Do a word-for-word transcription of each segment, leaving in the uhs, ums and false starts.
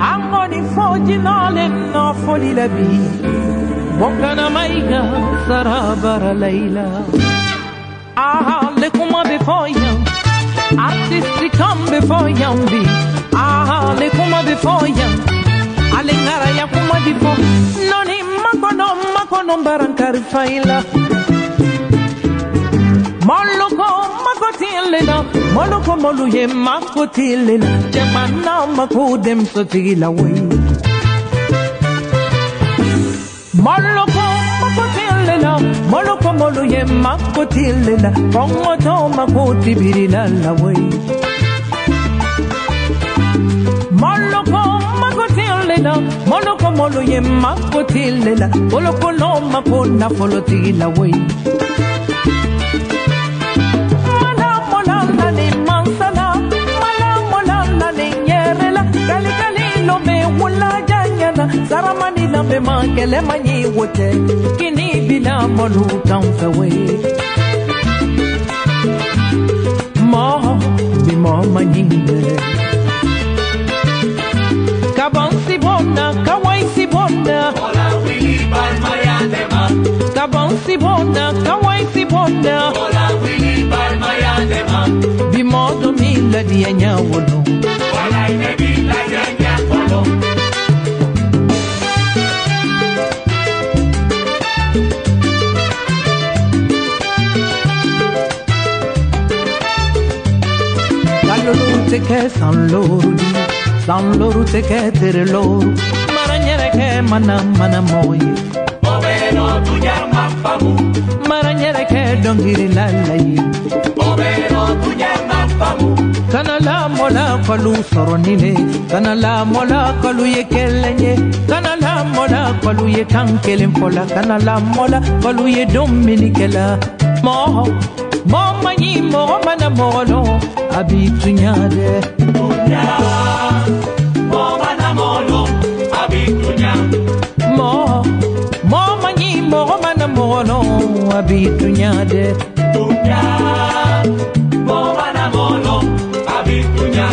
angoni foji nale no foli labi bokana maiga sarabara leila aha le kuma before you artisti come before you be aha le kuma before you alengara ya kuma before noni makono makono barankar faila Moloko makotilena Moloko moluye makotilena Jemana makodem sotila way Moloko makotilena Moloko moluye makotilena Kongoto makotibirina la way Moloko makotilena Moloko moluye makotilena Moloko no makona folotila way Saramani lambe mangele manyi wote kini bila molu tanfewe mo bi mo manyinde kaban si bona kawai si bona ola wili bal mayandema kaban si bona kawai si bona ola wili bal mayandema bi mo do mi la dianya wono ola ine bi la dianya wono Ke san loro san loro te ke tere loro maranyere ke mana mana moye obero tunyar mafamu maranyere ke dongiri lalai obero tunyar mafamu kana la mola kalu soronile kana la mola kalu ye kelenye kana la mola kalu ye kankelen fola kana la mola kalu ye dominikela mo mo mani mo mana molo abitunyade tunya mo mana molo abitunya mo mo mani mo mana molo abitunyade tunya mo mana molo abitunya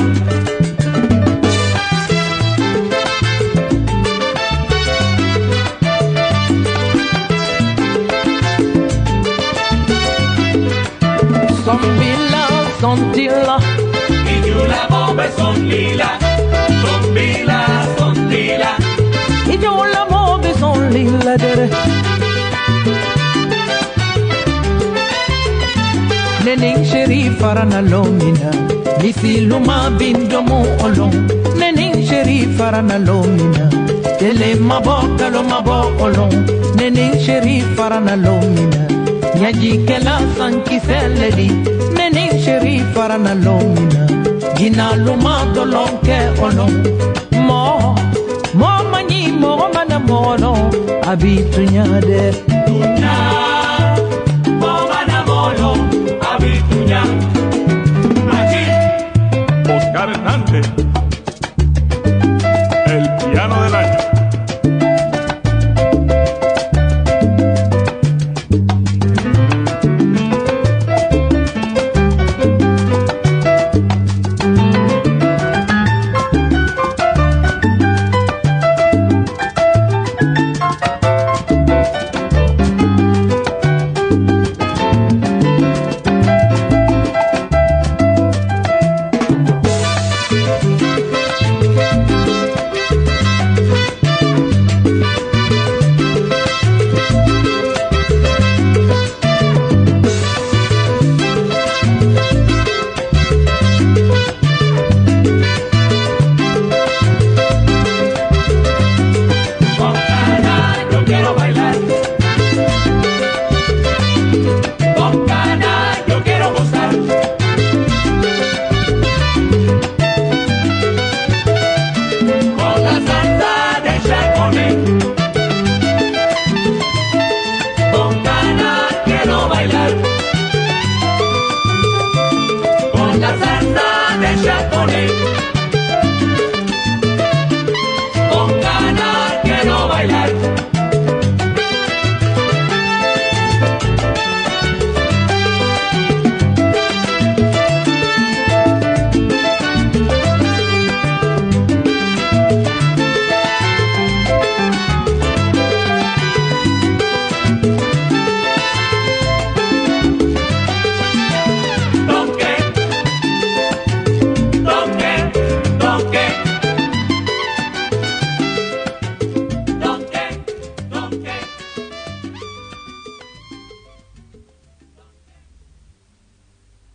Zombila, zontila Y yo la bomba son lila Zombila, zontila Y yo la bomba son lila dere Nening sherif arana lomina Misi luma bindomu olong Nening sherif arana lomina Tele maboka lo maboko olong Nening sherif arana lomina Nyaji kela sanki seledi Nene sherif arana lomina Gina luma dolonke olong Mo, mo mani mo mana mono Abitunyade